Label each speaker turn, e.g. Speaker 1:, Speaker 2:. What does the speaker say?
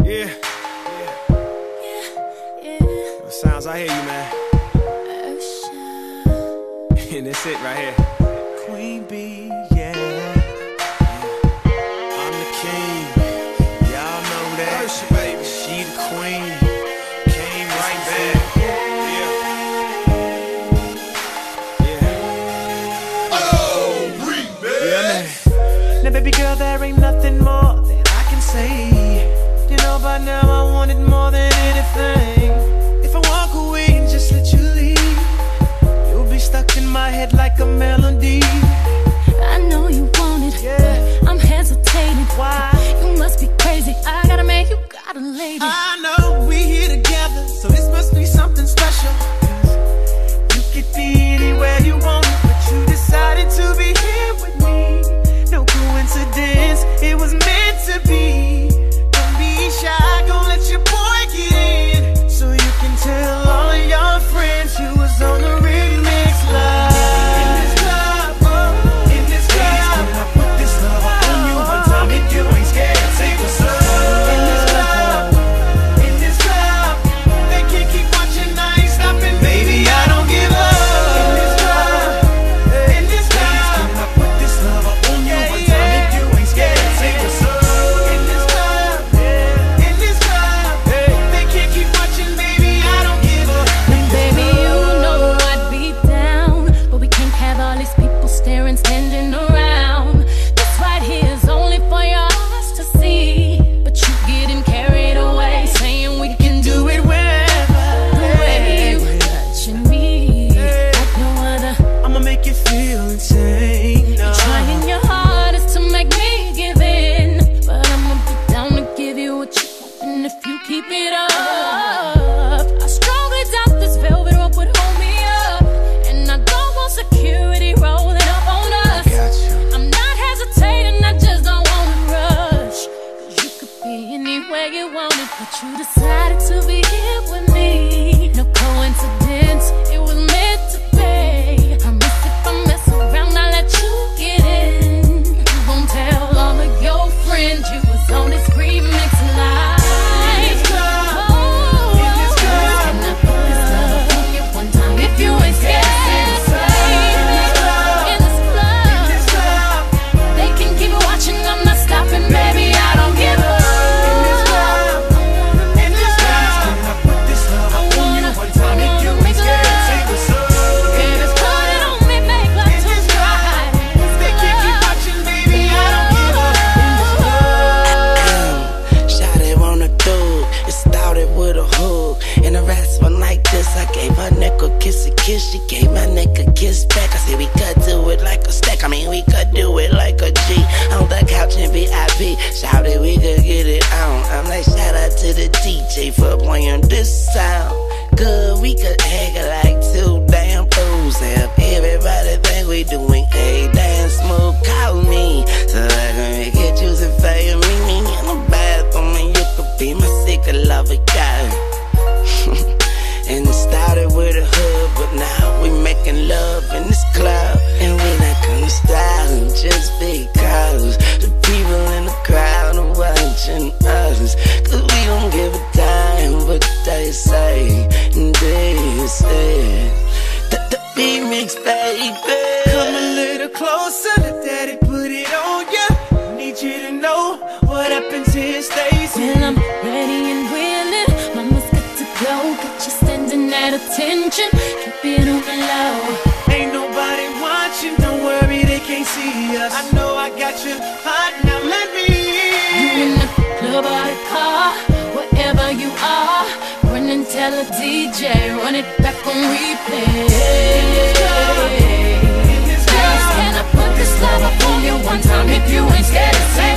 Speaker 1: Yeah. What sounds, I hear you, man. And that's it right here. Queen Bee, yeah. I'm the king. Y'all know that. Usher, baby. She the queen. Came right back. Yeah. Oh, Bree, man. Yeah, man. Now, baby girl, there ain't nothing more that I can say. You know by now I want it more than anything. If I walk away and just let you leave, you'll be stuck in my head like a melody.
Speaker 2: I know you want it, yeah, but I'm hesitating.
Speaker 1: Why?
Speaker 2: You must be crazy. I got a man, you got a lady.
Speaker 1: I know we here together, so this must be something special. You could be anywhere you want, but you decided to be here with me. No coincidence, it was meant to be. Don't be shy, gon' let your boy get in, so you can tell all of your friends you was on the remix live.
Speaker 2: But you decided to be here with me. No coincidence, it was meant to be. Promise if I mess around, I'll let you get in. You gon' tell all of your friends you was on this remix live. In this club, in this club, can I put this love on you one time if you ain't scared? In this club, they can keep watching, I'm not stopping, baby, I don't give up.
Speaker 3: She gave my neck a kiss back. I said we could do it like a stack. I mean we could do it like a G. On the couch in VIP, shouted we could get it on. I'm like shout out to the DJ for playing this sound. Good, we could act like two damn fools. Have everybody think we doing a damn smooth. Call me so I can make it juicy for you. Meet me in the bathroom and you could be my secret lover girl. And it started with a hood, but now we making love in this club. And we not gonna stop just because the people in the crowd are watching us. Cause we don't give a damn what they say. And they say the remix, baby.
Speaker 1: Come a little closer, let daddy put it on ya. Need you to know what happens here stays.
Speaker 2: Well, I'm ready and willing, mama's got to go. Got you standing at attention, keep it on the low.
Speaker 1: Ain't nobody watching, don't worry, they can't see us. I know I got you hot, now let me in.
Speaker 2: You in the club or the car, wherever you are, run and tell a DJ, run it back on replay. Can I put this love up on you one time if you ain't scared to say